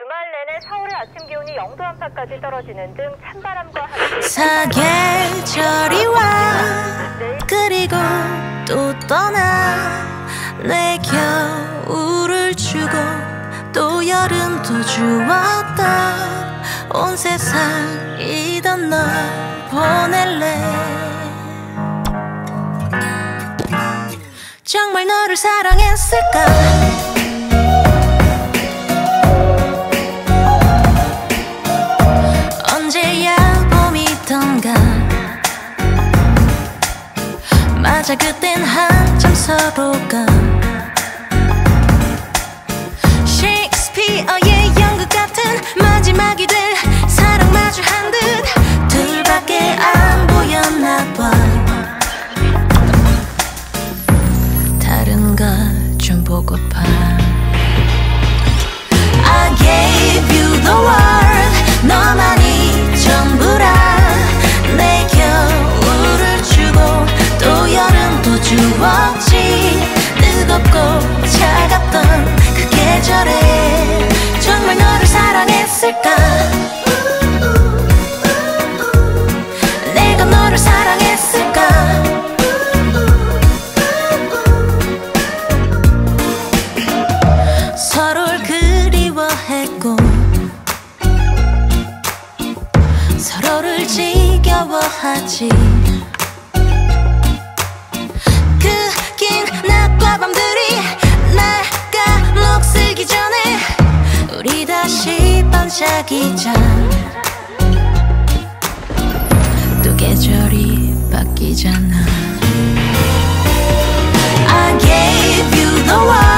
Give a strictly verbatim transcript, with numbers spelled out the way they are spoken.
주말 내내 서울의 아침 기온이 영도 안팎까지 떨어지는 등 찬바람과 함께 사계절이 와 그리고 또 떠나 내 겨울을 주고 또 여름도 주었다 온 세상이던 널 보낼래 정말 너를 사랑했을까 언제야 봄이던가 맞아 그땐 한참 서로가 셰익스피어의 연극 같은 마지막이 될 사랑 마주한 듯 둘밖에 안 보였나 봐 다른 걸 좀 보고파 I gave you the world 너만이 전부라 내 겨울을 주고 또 여름도 주었지 뜨겁고 차갑던 그 계절에 정말 너를 사랑했을까 내가 너를 사랑했을까 서로를 그리워했고 서로를 지겨워하지 그 긴 낮과 밤들이 날까 녹슬기 전에 우리 다시 반짝이자 또 계절이 바뀌잖아 I gave you the world